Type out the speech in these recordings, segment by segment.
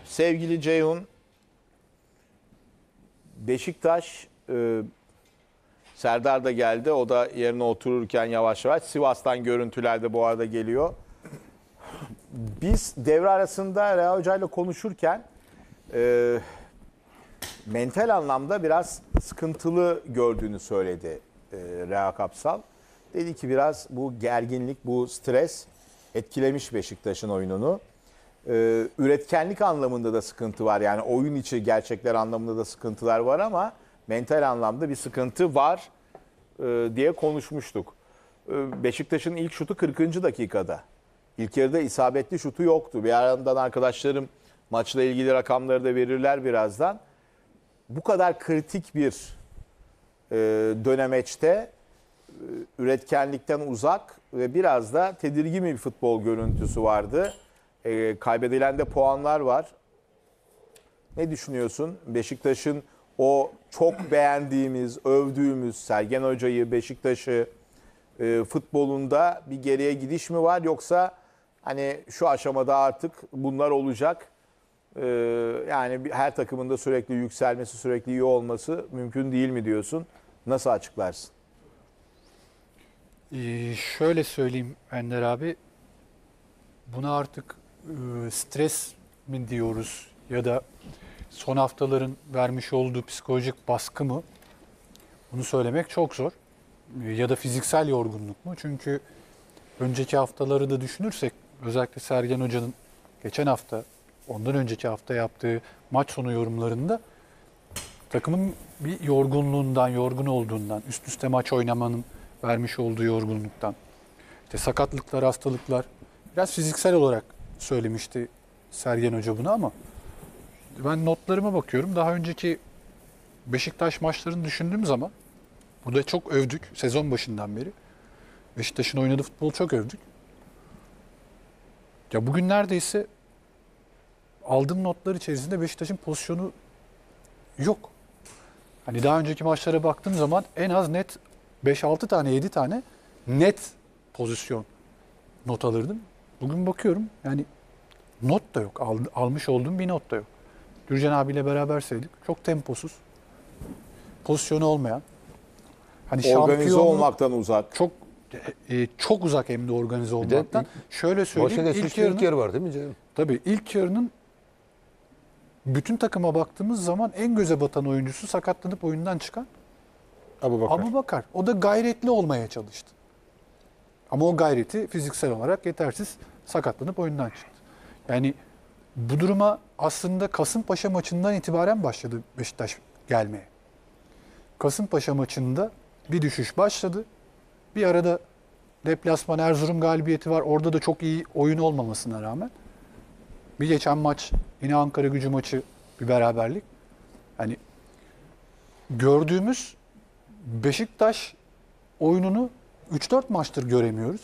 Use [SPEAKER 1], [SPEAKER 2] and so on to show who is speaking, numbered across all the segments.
[SPEAKER 1] Sevgili Ceyhun, Beşiktaş, Serdar da geldi. O da yerine otururken yavaş yavaş. Sivas'tan görüntüler de bu arada geliyor. Biz devre arasında Reha Hoca ile konuşurken mental anlamda biraz sıkıntılı gördüğünü söyledi Reha Kapsal. Dedi ki biraz bu gerginlik, bu stres etkilemiş Beşiktaş'ın oyununu. Üretkenlik anlamında da sıkıntı var. Yani oyun içi gerçekler anlamında da sıkıntılar var ama mental anlamda bir sıkıntı var diye konuşmuştuk. Beşiktaş'ın ilk şutu 40. dakikada. İlk yarıda isabetli şutu yoktu. Bir yandan arkadaşlarım maçla ilgili rakamları da verirler birazdan. Bu kadar kritik bir dönemeçte üretkenlikten uzak ve biraz da tedirgin bir futbol görüntüsü vardı. Kaybedilen de puanlar var. Ne düşünüyorsun? Beşiktaş'ın o çok beğendiğimiz, övdüğümüz Sergen Hoca'yı, Beşiktaş'ı futbolunda bir geriye gidiş mi var? Yoksa hani şu aşamada artık bunlar olacak. Yani her takımın da sürekli yükselmesi, sürekli iyi olması mümkün değil mi diyorsun? Nasıl açıklarsın?
[SPEAKER 2] Şöyle söyleyeyim Ender abi. Buna artık stres mi diyoruz ya da son haftaların vermiş olduğu psikolojik baskı mı? Bunu söylemek çok zor. Ya da fiziksel yorgunluk mu? Çünkü önceki haftaları da düşünürsek özellikle Sergen Hoca'nın geçen hafta, ondan önceki hafta yaptığı maç sonu yorumlarında takımın bir yorgunluğundan, yorgun olduğundan, üst üste maç oynamanın vermiş olduğu yorgunluktan, işte sakatlıklar, hastalıklar, biraz fiziksel olarak söylemişti Sergen Hoca bunu ama ben notlarıma bakıyorum. Daha önceki Beşiktaş maçlarını düşündüğüm zaman burada çok övdük sezon başından beri. Beşiktaş'ın oynadığı futbolu çok övdük. Ya bugün neredeyse aldığım notlar içerisinde Beşiktaş'ın pozisyonu yok. Hani daha önceki maçlara baktığım zaman en az net 5-6 tane, 7 tane net pozisyon not alırdım. Bugün bakıyorum yani not da yok. Almış olduğum bir not da yok. Gürcan abiyle beraber saydık. Çok temposuz. Pozisyonu olmayan. Hani
[SPEAKER 1] Organize olmaktan uzak.
[SPEAKER 2] Çok uzak hem de organize olmaktan. Şöyle söyleyeyim.
[SPEAKER 3] İlk yarı var değil mi canım?
[SPEAKER 2] Tabii ilk yarının bütün takıma baktığımız zaman en göze batan oyuncusu sakatlanıp oyundan çıkan Abubakar. O da gayretli olmaya çalıştı. Ama o gayreti fiziksel olarak yetersiz, sakatlanıp oyundan çıktı. Yani bu duruma aslında Kasımpaşa maçından itibaren başladı Beşiktaş gelmeye. Kasımpaşa maçında bir düşüş başladı. Bir arada deplasman Erzurum galibiyeti var. Orada da çok iyi oyun olmamasına rağmen. Bir geçen maç yine Ankaragücü maçı, bir beraberlik. Hani gördüğümüz Beşiktaş oyununu 3-4 maçtır göremiyoruz.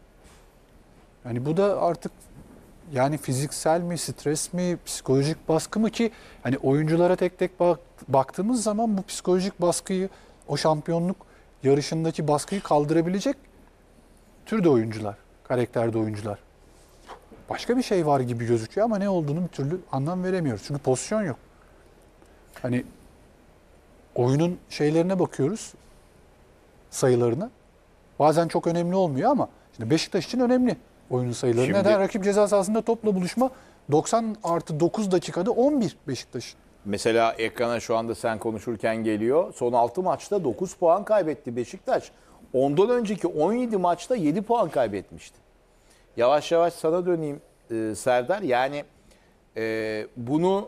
[SPEAKER 2] Yani bu da artık yani fiziksel mi, stres mi, psikolojik baskı mı ki hani oyunculara tek tek baktığımız zaman bu psikolojik baskıyı, o şampiyonluk yarışındaki baskıyı kaldırabilecek türde oyuncular, karakterde oyuncular. Başka bir şey var gibi gözüküyor ama ne olduğunu bir türlü anlam veremiyoruz. Çünkü pozisyon yok. Hani oyunun şeylerine bakıyoruz, sayılarına. Bazen çok önemli olmuyor ama şimdi Beşiktaş için önemli oyunun sayıları.
[SPEAKER 1] Şimdi,
[SPEAKER 2] neden? Rakip ceza sahasında topla buluşma 90+9 dakikada 11 Beşiktaş.
[SPEAKER 1] Mesela ekrana şu anda sen konuşurken geliyor. Son 6 maçta 9 puan kaybetti Beşiktaş. Ondan önceki 17 maçta 7 puan kaybetmişti. Yavaş yavaş sana döneyim Serdar. Yani bunu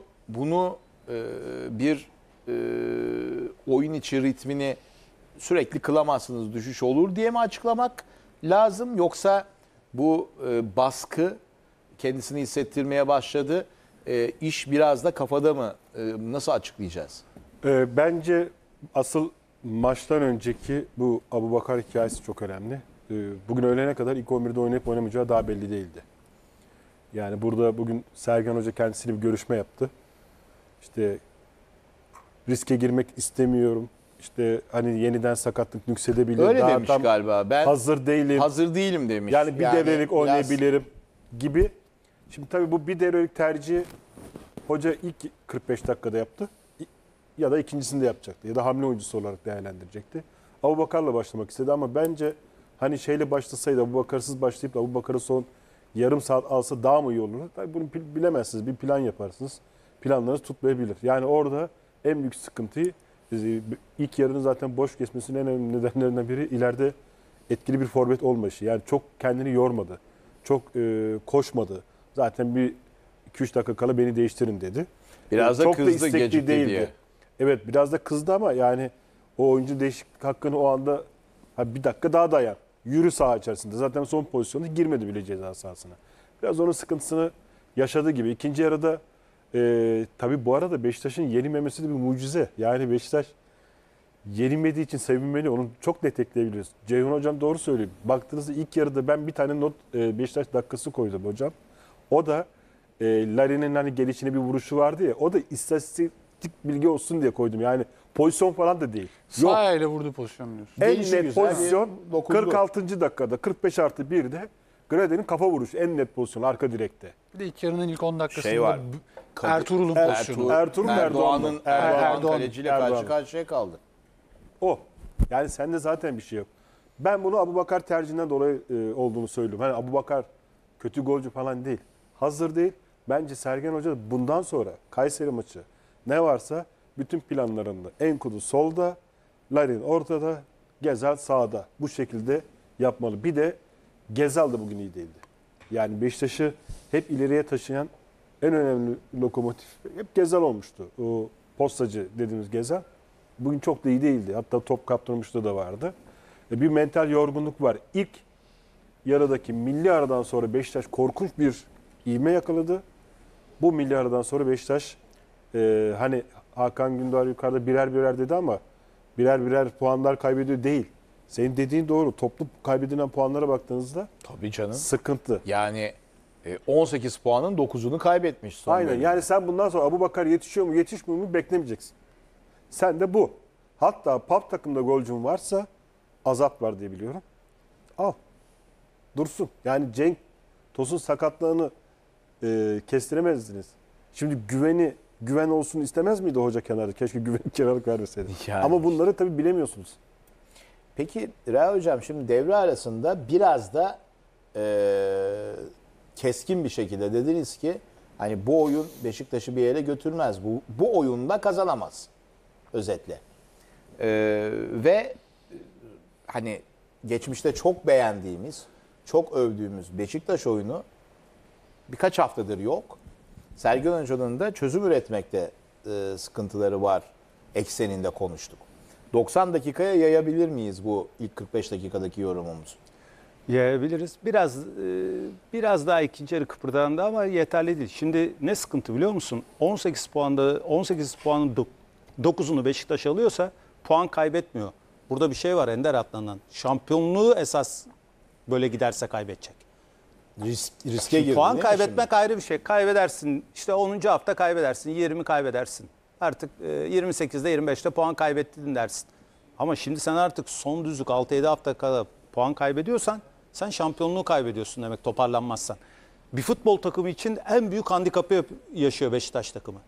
[SPEAKER 1] bir oyun içi ritmini sürekli kılamazsınız, düşüş olur diye mi açıklamak lazım? Yoksa bu baskı kendisini hissettirmeye başladı. İş biraz da kafada mı? Nasıl açıklayacağız?
[SPEAKER 4] Bence asıl maçtan önceki bu Abubakar hikayesi çok önemli. Bugün öğlene kadar ilk 11'de oynayıp oynamayacağı daha belli değildi. Yani burada bugün Sergen Hoca kendisiyle bir görüşme yaptı. İşte riske girmek istemiyorum. İşte hani yeniden sakatlık nüksedebilir.
[SPEAKER 1] Öyle
[SPEAKER 4] daha
[SPEAKER 1] demiş galiba. Ben
[SPEAKER 4] hazır değilim.
[SPEAKER 1] Hazır değilim demiş.
[SPEAKER 4] Yani bir devrelik
[SPEAKER 1] biraz
[SPEAKER 4] oynayabilirim gibi. Şimdi tabii bu bir devrelik tercih Hoca ilk 45 dakikada yaptı ya da ikincisinde yapacaktı ya da hamle oyuncusu olarak değerlendirecekti. Abubakar'la başlamak istedi ama bence hani şeyle başlasaydı, Abubakarsız başlayıp da Abubakar'ı son yarım saat alsa daha mı iyi olur? Tabii bunu bilemezsiniz. Bir plan yaparsınız. Planlarınız tutmayabilir. Yani orada en büyük sıkıntıyı ilk yarının zaten boş geçmesinin en önemli nedenlerinden biri ileride etkili bir forvet olmayışı. Yani çok kendini yormadı. Çok koşmadı. Zaten bir 2-3 dakika kala beni değiştirin dedi.
[SPEAKER 1] Biraz da
[SPEAKER 4] çok
[SPEAKER 1] kızdı,
[SPEAKER 4] istekli
[SPEAKER 1] gecikti diye.
[SPEAKER 4] Evet, biraz da kızdı ama yani o oyuncu değişiklik hakkını o anda bir dakika daha dayan. Yürü saha içerisinde. Zaten son pozisyonda girmedi bile ceza sahasına. Biraz onun sıkıntısını yaşadığı gibi. İkinci yarıda tabii bu arada Beşiktaş'ın yenilmemesi de bir mucize. Yani Beşiktaş yenilmediği için sevinmeli. Onu çok net ekleyebiliriz. Ceyhun Hocam doğru söylüyor. Baktığınızda ilk yarıda ben bir tane not Beşiktaş dakikası koydum hocam. O da Larin'in hani gelişine bir vuruşu vardı ya. O da istatistik bilgi olsun diye koydum. Yani pozisyon falan da değil.
[SPEAKER 2] Sağ ayağıyla vurdu pozisyonu diyorsun.
[SPEAKER 4] En
[SPEAKER 1] Gelişi
[SPEAKER 4] net
[SPEAKER 1] güzel,
[SPEAKER 4] pozisyon
[SPEAKER 1] bir dokundu.
[SPEAKER 4] 46. dakikada 45+1'de Graden'in kafa vuruşu. En net pozisyon arka direkte.
[SPEAKER 2] Bir de ilk yarının ilk 10 dakikasında
[SPEAKER 1] Şey var.
[SPEAKER 2] Ertuğrul'un pozisyonu.
[SPEAKER 4] Ertuğrul
[SPEAKER 1] Erdoğan'ın
[SPEAKER 2] Erdoğan
[SPEAKER 1] kaleciyle karşı karşıya kaldı.
[SPEAKER 4] O. Yani sende zaten bir şey yok. Ben bunu Abubakar tercihinden dolayı olduğunu söylüyorum. Hani Abubakar kötü golcü falan değil. Hazır değil. Bence Sergen Hoca da bundan sonra Kayseri maçı ne varsa bütün planlarında Enkudu solda, Larin ortada, Gezal sağda. Bu şekilde yapmalı. Bir de Gezal da bugün iyi değildi. Yani Beşiktaş'ı hep ileriye taşıyan en önemli lokomotif hep Gezal olmuştu. O postacı dediğimiz Gezal. Bugün çok da iyi değildi. Hatta top kaptırmışlığı da vardı. Bir mental yorgunluk var. İlk yarıdaki milli aradan sonra Beşiktaş korkunç bir ivme yakaladı. Bu milli aradan sonra Beşiktaş hani Hakan Gündar yukarıda birer birer dedi ama birer birer puanlar kaybediyor değil. Senin dediğin doğru. Toplu kaybedilen puanlara baktığınızda
[SPEAKER 1] Tabii canım.
[SPEAKER 4] sıkıntı.
[SPEAKER 1] Yani 18 puanın 9'unu kaybetmiş son
[SPEAKER 4] Aynen.
[SPEAKER 1] bölümde.
[SPEAKER 4] Yani sen bundan sonra Abubakar yetişiyor mu yetişmiyor mu beklemeyeceksin. Sen de bu. Hatta PAF takımda golcün varsa azap var diye biliyorum. Al. Dursun. Yani Cenk Tosun sakatlığını kestiremezdiniz. Şimdi güven olsun istemez miydi hoca kenarda? Keşke kenarlık vermeseydi.
[SPEAKER 1] Yani
[SPEAKER 4] Ama bunları tabii bilemiyorsunuz.
[SPEAKER 1] Peki Rea Hocam şimdi devre arasında biraz da keskin bir şekilde dediniz ki hani bu oyun Beşiktaş'ı bir yere götürmez. Bu oyunda kazanamaz. Özetle. Ve hani geçmişte çok beğendiğimiz, çok övdüğümüz Beşiktaş oyunu birkaç haftadır yok. Sergen Hoca'nın da çözüm üretmekte sıkıntıları var ekseninde konuştuk. 90 dakikaya yayabilir miyiz bu ilk 45 dakikadaki yorumumuzu?
[SPEAKER 3] Yayabiliriz. Biraz daha ikinci yarı kıpırdandı ama yeterli değil. Şimdi ne sıkıntı biliyor musun? 18 puanın 9'unu Beşiktaş alıyorsa puan kaybetmiyor. Burada bir şey var Ender atlanan. Şampiyonluğu esas böyle giderse kaybedecek.
[SPEAKER 1] Riske girdi
[SPEAKER 3] Puan
[SPEAKER 1] değil mi
[SPEAKER 3] kaybetmek
[SPEAKER 1] şimdi?
[SPEAKER 3] ayrı bir şey. Kaybedersin. İşte 10. hafta kaybedersin. 20 kaybedersin. Artık 28'de 25'te puan kaybettin dersin. Ama şimdi sen artık son düzlük 6-7 hafta kadar puan kaybediyorsan sen şampiyonluğu kaybediyorsun demek toparlanmazsan. Bir futbol takımı için en büyük handikapı yaşıyor Beşiktaş takımı.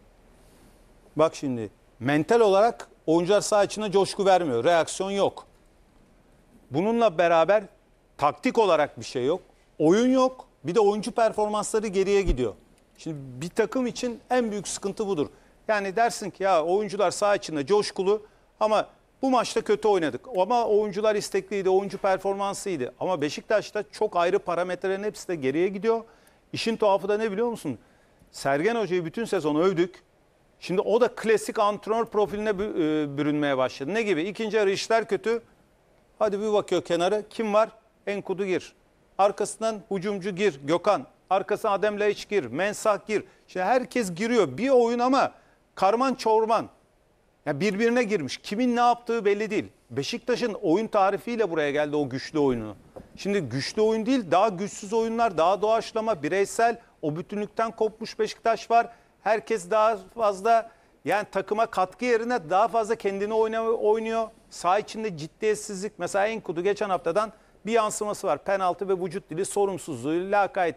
[SPEAKER 3] Bak şimdi mental olarak oyuncular saha içinde coşku vermiyor. Reaksiyon yok. Bununla beraber taktik olarak bir şey yok. Oyun yok. Bir de oyuncu performansları geriye gidiyor. Şimdi bir takım için en büyük sıkıntı budur. Yani dersin ki ya oyuncular saha içinde coşkulu ama bu maçta kötü oynadık. Ama oyuncular istekliydi, oyuncu performansıydı. Ama Beşiktaş'ta çok ayrı parametrelerin hepsi de geriye gidiyor. İşin tuhafı da ne biliyor musun? Sergen Hoca'yı bütün sezon övdük. Şimdi o da klasik antrenör profiline bürünmeye başladı. Ne gibi? İkinci yarı işler kötü. Hadi bir bakıyor kenara. Kim var? Enkudu gir. Arkasından hücumcu gir. Gökhan. Arkasına Adem Laiç gir. Mensah gir. Şimdi herkes giriyor. Bir oyun ama karman çorman. Yani birbirine girmiş. Kimin ne yaptığı belli değil. Beşiktaş'ın oyun tarifiyle buraya geldi o güçlü oyunu. Şimdi güçlü oyun değil, daha güçsüz oyunlar, daha doğaçlama, bireysel, o bütünlükten kopmuş Beşiktaş var. Herkes daha fazla yani takıma katkı yerine daha fazla kendini oynuyor. Saha içinde ciddiyetsizlik. Mesela Enkudu geçen haftadan bir yansıması var. Penaltı ve vücut dili, sorumsuzluğu, lakaytliği.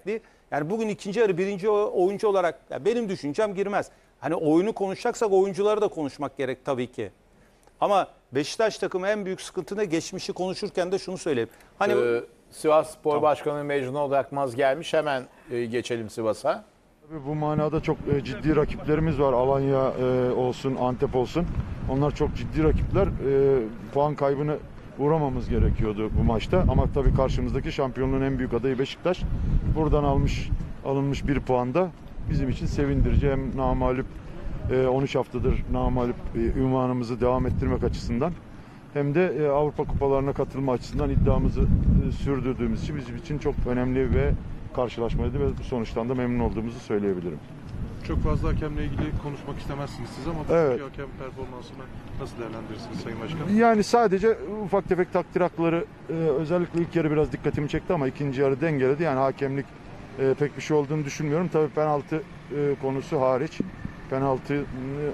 [SPEAKER 3] Yani bugün ikinci yarı birinci oyuncu olarak ya benim düşüncem girmez. Hani oyunu konuşacaksak oyuncuları da konuşmak gerek tabii ki. Ama Beşiktaş takımı en büyük sıkıntı ne? Geçmişi konuşurken de şunu söyleyeyim. Hani
[SPEAKER 1] Sivas Spor Başkanı Mecnun Odakmaz gelmiş. Hemen geçelim Sivas'a.
[SPEAKER 5] Tabii bu manada çok ciddi rakiplerimiz var. Alanya olsun, Antep olsun. Onlar çok ciddi rakipler. Puan kaybını uğramamız gerekiyordu bu maçta. Ama tabii karşımızdaki şampiyonluğun en büyük adayı Beşiktaş. Buradan alınmış bir puan da bizim için sevindirici. Hem namağlup 13 haftadır namağlup ünvanımızı devam ettirmek açısından hem de Avrupa kupalarına katılma açısından iddiamızı sürdürdüğümüz için bizim için çok önemli ve karşılaşmaydı ve bu sonuçtan da memnun olduğumuzu söyleyebilirim.
[SPEAKER 6] Çok fazla hakemle ilgili konuşmak istemezsiniz siz ama
[SPEAKER 5] Evet.
[SPEAKER 6] bugünkü hakem performansını nasıl değerlendirirsiniz Sayın Başkan?
[SPEAKER 5] Yani sadece ufak tefek takdir hakları özellikle ilk yarı biraz dikkatimi çekti ama ikinci yarı dengeledi. Yani hakemlik pek bir şey olduğunu düşünmüyorum. Tabii penaltı konusu hariç. Penaltı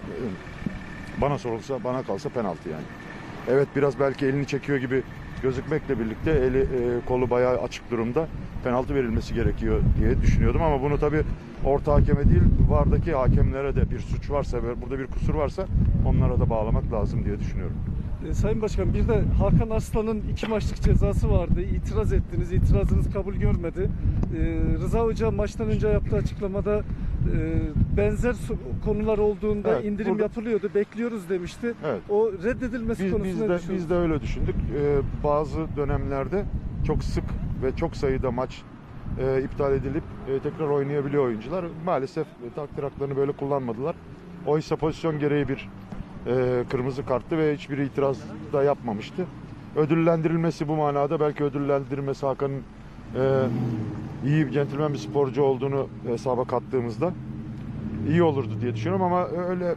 [SPEAKER 5] bana sorulsa, bana kalsa penaltı yani. Evet biraz belki elini çekiyor gibi gözükmekle birlikte eli kolu bayağı açık durumda. Penaltı verilmesi gerekiyor diye düşünüyordum ama bunu tabii orta hakeme değil VAR'daki hakemlere de bir suç varsa ve burada bir kusur varsa onlara da bağlamak lazım diye düşünüyorum.
[SPEAKER 7] Sayın Başkan bir de Hakan Arslan'ın 2 maçlık cezası vardı. İtiraz ettiniz. İtirazınız kabul görmedi. Rıza Hoca maçtan önce yaptığı açıklamada benzer konular olduğunda
[SPEAKER 5] Evet,
[SPEAKER 7] indirim
[SPEAKER 5] burada-
[SPEAKER 7] yapılıyordu. Bekliyoruz demişti.
[SPEAKER 5] Evet.
[SPEAKER 7] O reddedilmesi konusunda
[SPEAKER 5] Biz de öyle düşündük. Bazı dönemlerde çok sık ve çok sayıda maç iptal edilip tekrar oynayabiliyor oyuncular. Maalesef takdir haklarını böyle kullanmadılar. Oysa pozisyon gereği bir kırmızı karttı ve hiçbir itiraz da yapmamıştı. Ödüllendirilmesi bu manada belki ödüllendirilmesi Hakan'ın iyi bir centilmen bir sporcu olduğunu hesaba kattığımızda iyi olurdu diye düşünüyorum ama öyle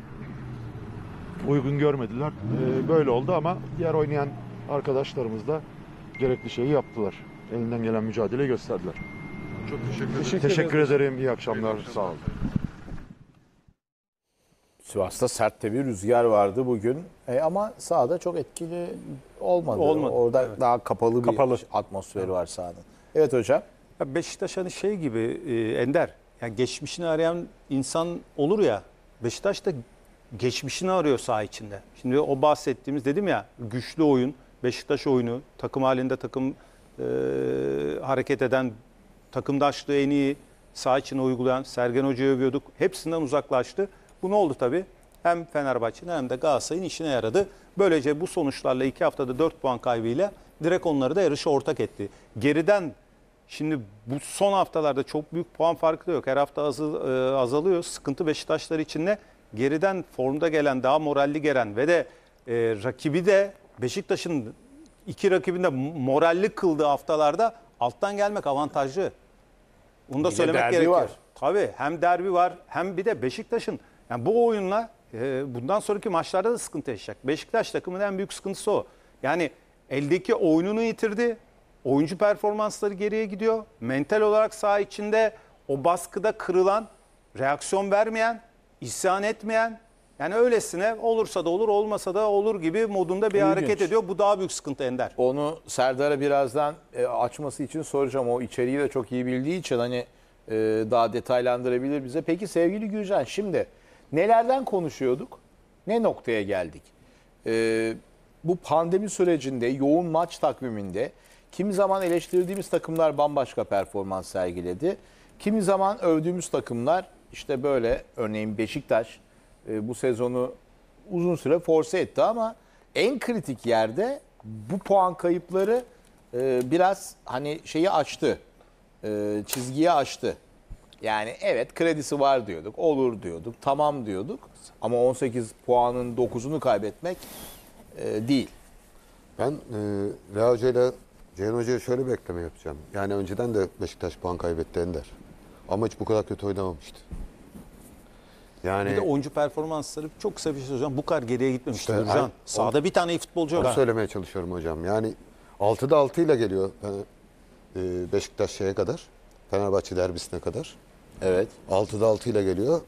[SPEAKER 5] uygun görmediler. Böyle oldu ama diğer oynayan arkadaşlarımız da gerekli şeyi yaptılar. Elinden gelen mücadeleyi gösterdiler.
[SPEAKER 6] Çok teşekkür ederim.
[SPEAKER 5] Teşekkür ederim. İyi akşamlar.
[SPEAKER 6] İyi akşamlar.
[SPEAKER 5] Sağ olun.
[SPEAKER 1] Sivas'ta sert de bir rüzgar vardı bugün. Ama sahada çok etkili olmadı.
[SPEAKER 3] Olmadı,
[SPEAKER 1] Orada
[SPEAKER 3] evet.
[SPEAKER 1] daha kapalı bir
[SPEAKER 4] Kapalı.
[SPEAKER 1] atmosferi var sahanın. Evet hocam.
[SPEAKER 3] ya Beşiktaş hani şey gibi Ender. Yani geçmişini arayan insan olur ya. Beşiktaş da geçmişini arıyor saha içinde. Şimdi o bahsettiğimiz dedim ya güçlü oyun, Beşiktaş oyunu, takım halinde hareket eden, takımdaşlığı en iyi saha içine uygulayan Sergen Hoca'yı övüyorduk. Hepsinden uzaklaştı. Bu ne oldu tabii? Hem Fenerbahçe'nin hem de Galatasaray'ın işine yaradı. Böylece bu sonuçlarla 2 haftada 4 puan kaybıyla direkt onları da yarışa ortak etti. Geriden şimdi bu son haftalarda çok büyük puan farkı da yok. Her hafta azalıyor. Sıkıntı Beşiktaşlar için ne? Geriden formda gelen, daha moralli gelen ve de rakibi de Beşiktaş'ın iki rakibinde moralli kıldığı haftalarda alttan gelmek avantajlı. Bunu da
[SPEAKER 1] Bir de
[SPEAKER 3] söylemek
[SPEAKER 1] derbi
[SPEAKER 3] gerekiyor.
[SPEAKER 1] var.
[SPEAKER 3] Tabii hem derbi var hem bir de Beşiktaş'ın yani bu oyunla bundan sonraki maçlarda da sıkıntı yaşayacak. Beşiktaş takımının en büyük sıkıntısı o. Yani eldeki oyununu yitirdi. Oyuncu performansları geriye gidiyor. Mental olarak saha içinde o baskıda kırılan, reaksiyon vermeyen, isyan etmeyen, yani öylesine olursa da olur olmasa da olur gibi modunda bir
[SPEAKER 1] İlginç.
[SPEAKER 3] hareket ediyor. Bu daha büyük sıkıntı Ender.
[SPEAKER 1] Onu Serdar'a birazdan açması için soracağım. O içeriği de çok iyi bildiği için hani daha detaylandırabilir bize. Peki sevgili Gülcan, şimdi nelerden konuşuyorduk? Ne noktaya geldik? Bu pandemi sürecinde yoğun maç takviminde kimi zaman eleştirdiğimiz takımlar bambaşka performans sergiledi. Kimi zaman övdüğümüz takımlar işte böyle, örneğin Beşiktaş bu sezonu uzun süre force etti ama en kritik yerde bu puan kayıpları biraz hani şeyi açtı, çizgiyi açtı. Yani evet kredisi var diyorduk, olur diyorduk, tamam diyorduk ama 18 puanın 9'unu kaybetmek değil.
[SPEAKER 8] Ben Reha Hoca ile Ceyhun Hoca'ya şöyle bir ekleme yapacağım. Yani önceden de Beşiktaş puan kaybetti Ender. Ama hiç bu kadar kötü oynamamıştı. Yani
[SPEAKER 3] Bir de oyuncu performansları çok kısa bir şey söyleyeceğim. Bu kadar geriye gitmemişti
[SPEAKER 8] İşte,
[SPEAKER 3] Gürcan. Sahada bir tane iyi futbolcu
[SPEAKER 8] onu
[SPEAKER 3] var.
[SPEAKER 8] söylemeye çalışıyorum hocam. Yani 6'da 6 ile geliyor Beşiktaş şeye kadar. Fenerbahçe derbisine kadar.
[SPEAKER 1] Evet.
[SPEAKER 8] 6'da 6 ile geliyor.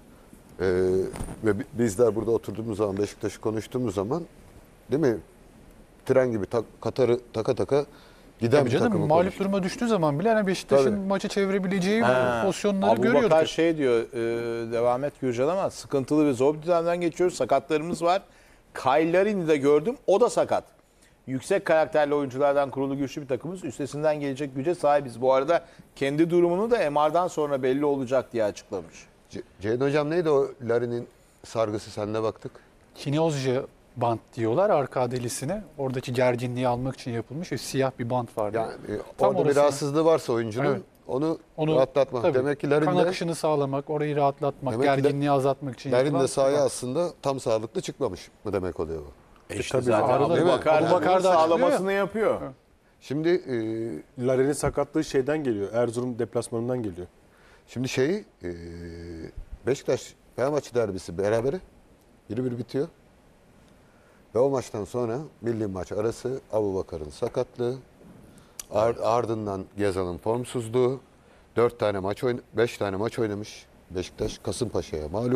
[SPEAKER 8] Ve bizler burada oturduğumuz zaman, Beşiktaş'ı konuştuğumuz zaman, değil mi? Tren gibi Katar'ı taka taka Giden
[SPEAKER 2] Tabii
[SPEAKER 8] bir
[SPEAKER 2] canım
[SPEAKER 8] takımı
[SPEAKER 2] mağlup
[SPEAKER 8] konuşuyor.
[SPEAKER 2] duruma düştüğü zaman bile hani Beşiktaş'ın
[SPEAKER 8] Tabii.
[SPEAKER 2] maçı çevirebileceği pozisyonları
[SPEAKER 1] Abu
[SPEAKER 2] görüyorduk.
[SPEAKER 1] Bakar şey diyor, devam et Gürcan, ama sıkıntılı bir zor bir dönemden geçiyoruz. Sakatlarımız var. Kyle Larin'i de gördüm. O da sakat. Yüksek karakterli oyunculardan kurulu güçlü bir takımız. Üstesinden gelecek güce sahibiz. Bu arada kendi durumunu da MR'dan sonra belli olacak diye açıklamış.
[SPEAKER 8] Ceyhun Hocam neydi o Larin'in sargısı, senle baktık.
[SPEAKER 2] Kinozca bant diyorlar arka delisine. Oradaki gerginliği almak için yapılmış siyah bir bant vardı.
[SPEAKER 8] Yani
[SPEAKER 2] Tam
[SPEAKER 8] orada bir
[SPEAKER 2] orasına-
[SPEAKER 8] rahatsızlığı varsa oyuncunun
[SPEAKER 2] Evet.
[SPEAKER 8] onu
[SPEAKER 2] Onu
[SPEAKER 8] rahatlatmak.
[SPEAKER 2] tabii,
[SPEAKER 8] Demek ki Larin
[SPEAKER 2] kan
[SPEAKER 8] de,
[SPEAKER 2] akışını sağlamak, orayı rahatlatmak,
[SPEAKER 8] Demek ki
[SPEAKER 2] gerginliği azaltmak için
[SPEAKER 8] Larin
[SPEAKER 2] yapılan
[SPEAKER 8] de sahaya
[SPEAKER 2] bir bant.
[SPEAKER 8] aslında tam sağlıklı çıkmamış mı demek oluyor bu?
[SPEAKER 1] İşte
[SPEAKER 4] tabii
[SPEAKER 1] zaten
[SPEAKER 2] arada
[SPEAKER 1] Abu
[SPEAKER 2] değil mi?
[SPEAKER 1] Bakar,
[SPEAKER 2] Abu Bakar da
[SPEAKER 1] sağlamasını yapıyor.
[SPEAKER 8] Şimdi
[SPEAKER 4] Larin'in sakatlığı şeyden geliyor. Erzurum deplasmanından geliyor.
[SPEAKER 8] şimdi Beşiktaş Fenerbahçe derbisi berabere 1-1 bitiyor. Ve o maçtan sonra milli maç arası Abubakar'ın sakatlığı, ardından Gezal'ın formsuzluğu, 5 tane maç oynamış Beşiktaş, Kasımpaşa'ya mağlup,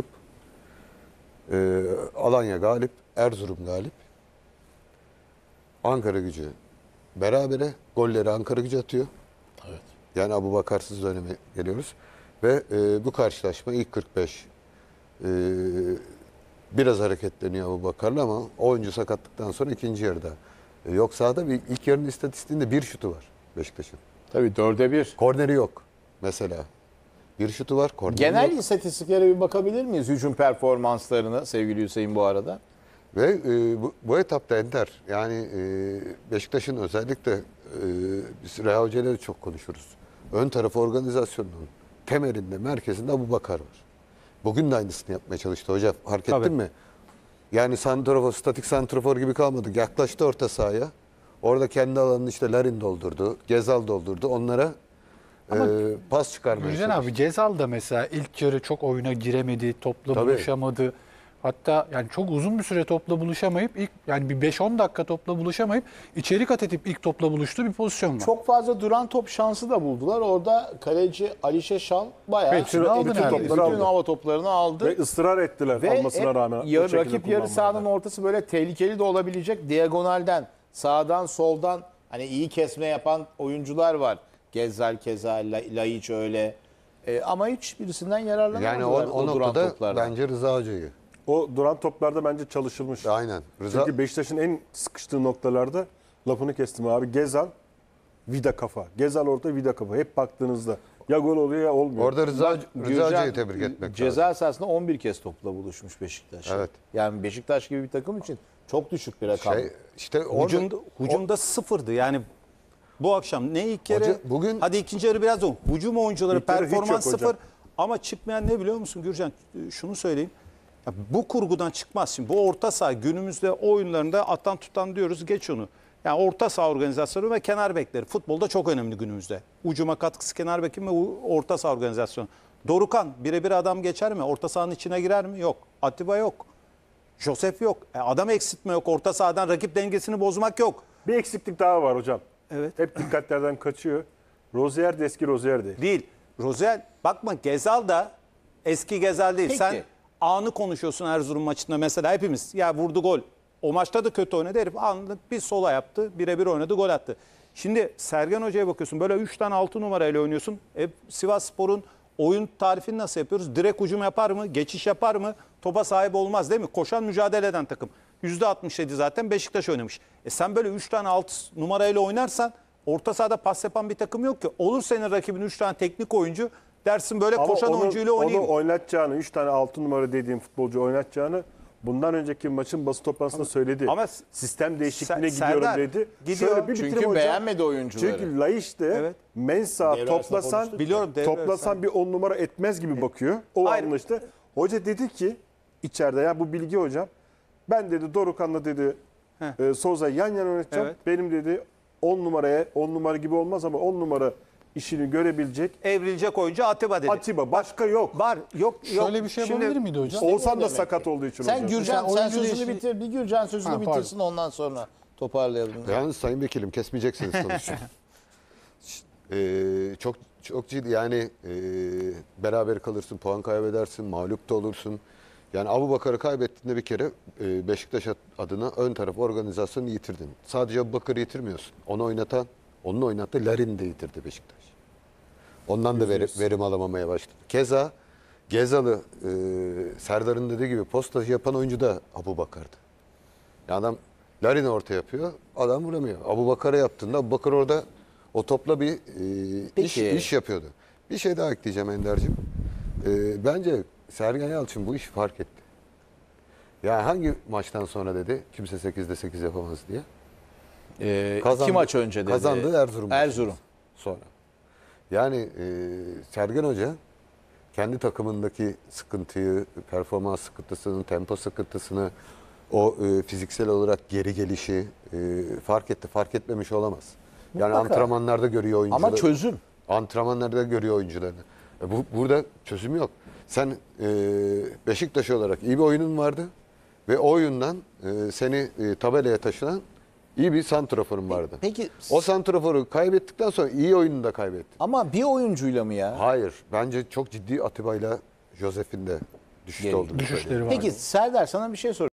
[SPEAKER 8] Alanya galip, Erzurum galip, Ankara Gücü berabere, golleri Ankara Gücü atıyor.
[SPEAKER 1] Evet.
[SPEAKER 8] Yani Abubakarsız döneme geliyoruz. Ve bu karşılaşma ilk 45 biraz hareketleniyor Abubakar'la ama oyuncu sakatlıktan sonra ikinci yarıda yok sahada. Bir ilk yarının istatistiğinde bir şutu var Beşiktaş'ın.
[SPEAKER 1] Tabii 4'e 1.
[SPEAKER 8] Korneri yok mesela. Bir şutu var, korneri
[SPEAKER 1] Genel
[SPEAKER 8] yok.
[SPEAKER 1] istatistiklere bir bakabilir miyiz? Hücum performanslarını sevgili Hüseyin bu arada.
[SPEAKER 8] Ve bu etapta Ender, yani Beşiktaş'ın özellikle biz Reha Hoca ile de çok konuşuruz. Ön taraf organizasyonunun temelinde, merkezinde Abubakar var. Bugün de aynısını yapmaya çalıştı hoca. Fark ettin
[SPEAKER 3] Tabii.
[SPEAKER 8] mi? Yani santrafor, statik santrafor gibi kalmadı. Yaklaştı orta sahaya. Orada kendi alanını işte Larin doldurdu, Gezal doldurdu. Onlara pas çıkarmaya
[SPEAKER 2] Gürcan
[SPEAKER 8] çalıştı.
[SPEAKER 2] abi Gezal da mesela ilk yarı çok oyuna giremedi, topla
[SPEAKER 8] Tabii.
[SPEAKER 2] buluşamadı. Hatta yani çok uzun bir süre topla buluşamayıp yani bir 5-10 dakika topla buluşamayıp içeri kat edip ilk topla buluştuğu bir pozisyon var.
[SPEAKER 1] Çok fazla duran top şansı da buldular. Orada kaleci Alişe Şal bayağı
[SPEAKER 2] Hepsini aldı
[SPEAKER 1] bütün
[SPEAKER 2] neredeyse.
[SPEAKER 1] bütün hava toplarını aldı.
[SPEAKER 4] Ve ısrar ettiler
[SPEAKER 1] Ve
[SPEAKER 4] almasına
[SPEAKER 1] hep
[SPEAKER 4] rağmen. o şekilde
[SPEAKER 1] rakip yarı
[SPEAKER 4] kullanmaya
[SPEAKER 1] sahanın
[SPEAKER 4] da.
[SPEAKER 1] ortası böyle tehlikeli de olabilecek diagonalden, sağdan, soldan hani iyi kesme yapan oyuncular var. Gezzal keza, Laiç öyle. Ama hiç birisinden yararlanamadılar
[SPEAKER 8] Yani o
[SPEAKER 1] duran
[SPEAKER 8] noktada
[SPEAKER 1] toplardan.
[SPEAKER 8] bence Rıza Hoca'yı.
[SPEAKER 4] O duran toplarda bence çalışılmış.
[SPEAKER 8] Aynen. Rıza,
[SPEAKER 4] Çünkü Beşiktaş'ın en sıkıştığı noktalarda lafını kestim abi. Gezal, vida kafa. Gezal orta, vida kafa. Hep baktığınızda ya gol oluyor ya olmuyor.
[SPEAKER 8] orada Rıza
[SPEAKER 1] Gürcan,
[SPEAKER 8] Hoca'yı tebrik etmek
[SPEAKER 1] ceza
[SPEAKER 8] lazım.
[SPEAKER 1] sahasında 11 kez topla buluşmuş Beşiktaş.
[SPEAKER 8] Evet.
[SPEAKER 1] Yani Beşiktaş gibi bir takım için çok düşük bir rakam.
[SPEAKER 8] İşte orada,
[SPEAKER 3] Hücumda sıfırdı. Yani bu akşam ne ilk yarı,
[SPEAKER 8] Hoca, bugün-
[SPEAKER 3] hadi ikinci yarı biraz da hücum oyuncuları
[SPEAKER 4] İlk yarı hiç
[SPEAKER 3] performans
[SPEAKER 4] yok hocam.
[SPEAKER 3] sıfır. Ama çıkmayan ne biliyor musun Gürcan? Şunu söyleyeyim. Ya bu kurgudan çıkmaz şimdi. Bu orta saha günümüzde o oyunlarında atan tutan diyoruz, geç onu. Yani orta saha organizasyonu ve kenar bekleri. Futbolda çok önemli günümüzde. Ucuma katkısı kenar bekin ve orta saha organizasyonu. Dorukhan birebir adam geçer mi? Orta sahanın içine girer mi? Yok. Atiba yok. Josef yok. Adam eksiltme yok. Orta sahadan rakip dengesini bozmak yok.
[SPEAKER 4] Bir eksiklik daha var hocam.
[SPEAKER 3] Evet.
[SPEAKER 4] Hep dikkatlerden kaçıyor. Rozier de eski Rozier değil.
[SPEAKER 3] Değil. Rozel bakma Gezal da eski Gezal değil.
[SPEAKER 1] Peki.
[SPEAKER 3] Sen anı konuşuyorsun Erzurum maçında mesela hepimiz. Ya vurdu gol. O maçta da kötü oynadı. Herif anında bir sola yaptı. Birebir oynadı, gol attı. Şimdi Sergen Hoca'ya bakıyorsun. Böyle 3 tane 6 numarayla oynuyorsun. Sivasspor'un oyun tarifini nasıl yapıyoruz? Direkt hücum yapar mı? Geçiş yapar mı? Topa sahip olmaz değil mi? Koşan, mücadele eden takım. %67 zaten Beşiktaş oynamış. Sen böyle 3 tane 6 numarayla oynarsan orta sahada pas yapan bir takım yok ki. Olur senin rakibin 3 tane teknik oyuncu, dersin böyle
[SPEAKER 4] Ama
[SPEAKER 3] koşan oyuncuyla oynayayım.
[SPEAKER 4] onu oynatacağını, 3 tane 6 numara dediğim futbolcu oynatacağını bundan önceki maçın basın toplantısında söyledi.
[SPEAKER 3] Ama
[SPEAKER 4] sistem değişikliğine
[SPEAKER 3] Serdar
[SPEAKER 4] gidiyorum dedi.
[SPEAKER 3] gidiyor.
[SPEAKER 4] Şöyle bir bitireyim
[SPEAKER 1] Çünkü
[SPEAKER 4] hocam.
[SPEAKER 1] beğenmedi oyuncuları.
[SPEAKER 4] Çünkü Laiç de
[SPEAKER 3] Evet.
[SPEAKER 4] Mensah
[SPEAKER 1] Devre arasında
[SPEAKER 4] toplasan,
[SPEAKER 1] konuştuk.
[SPEAKER 3] Biliyorum, devre
[SPEAKER 4] toplasan
[SPEAKER 3] arasında.
[SPEAKER 4] bir 10 numara etmez gibi bakıyor. O
[SPEAKER 3] Hayır.
[SPEAKER 4] anlaştı. Hoca dedi ki içeride, ya bu Bilgi hocam, ben dedi Dorukhan'la dedi Souza yan yana oynatacağım.
[SPEAKER 3] Evet.
[SPEAKER 4] Benim dedi 10 numara gibi olmaz ama 10 numara işini görebilecek
[SPEAKER 3] Evrilecek oyuncu Atiba dedi.
[SPEAKER 4] Atiba, başka yok.
[SPEAKER 3] Var, yok.
[SPEAKER 2] Şöyle bir şey
[SPEAKER 3] Şimdi-
[SPEAKER 2] yapabilir miydi hocam?
[SPEAKER 4] Oğuzhan da
[SPEAKER 1] demek
[SPEAKER 4] sakat
[SPEAKER 1] ki.
[SPEAKER 4] olduğu için
[SPEAKER 1] Sen
[SPEAKER 4] hocam.
[SPEAKER 1] Gürcan,
[SPEAKER 2] Mesela
[SPEAKER 1] sen
[SPEAKER 2] oyuncu
[SPEAKER 1] sözünü
[SPEAKER 2] değişikliği-
[SPEAKER 1] bitir. Bir Gürcan sözünü
[SPEAKER 2] Ha, pardon.
[SPEAKER 1] bitirsin, ondan sonra toparlayalım.
[SPEAKER 8] Yalnız Sayın Vekilim kesmeyeceksiniz konuşun. Çok ciddi yani beraber kalırsın, puan kaybedersin, mağlup da olursun. Yani Abubakar'ı kaybettiğinde bir kere Beşiktaş adına ön taraf organizasyonu yitirdin. Sadece Abubakar'ı yitirmiyorsun. Onu oynatan, Onun oynattığı Larin'i de yitirdi Beşiktaş. Ondan da verim alamamaya başladı. Keza Gezalı, Serdar'ın dediği gibi postacı yapan oyuncu da Abubakar'dı. Yani adam Larin'i orta yapıyor, adam vuramıyor. Abubakar'a yaptığında Abubakar orada o topla bir iş yapıyordu. Bir şey daha ekleyeceğim Ender'cim. Bence Sergen Yalçın bu işi fark etti. Ya hangi maçtan sonra dedi kimse 8'de 8 yapamaz diye.
[SPEAKER 1] 2 maç önce dedi.
[SPEAKER 8] Kazandı Erzurum.
[SPEAKER 1] Erzurum.
[SPEAKER 8] Sonra. Yani Sergen Hoca kendi takımındaki sıkıntıyı, performans sıkıntısını, tempo sıkıntısını, o fiziksel olarak geri gelişi fark etti. Fark etmemiş olamaz. Yani
[SPEAKER 1] Mutlaka.
[SPEAKER 8] antrenmanlarda görüyor oyuncuları.
[SPEAKER 1] Ama çözüm.
[SPEAKER 8] Antrenmanlarda görüyor oyuncularını. Burada çözüm yok. Sen Beşiktaş olarak iyi bir oyunun vardı ve o oyundan seni tabelaya taşınan iyi bir santraforun vardı.
[SPEAKER 1] Peki
[SPEAKER 8] O santraforu kaybettikten sonra iyi oyununu da kaybettin.
[SPEAKER 1] ama bir oyuncuyla mı ya?
[SPEAKER 8] Hayır. Bence çok ciddi Atiba'yla Josef'in de düşüşte olduğunu
[SPEAKER 2] Düşüşleri
[SPEAKER 8] söylüyorum.
[SPEAKER 2] var.
[SPEAKER 1] Peki Serdar sana bir şey sorayım.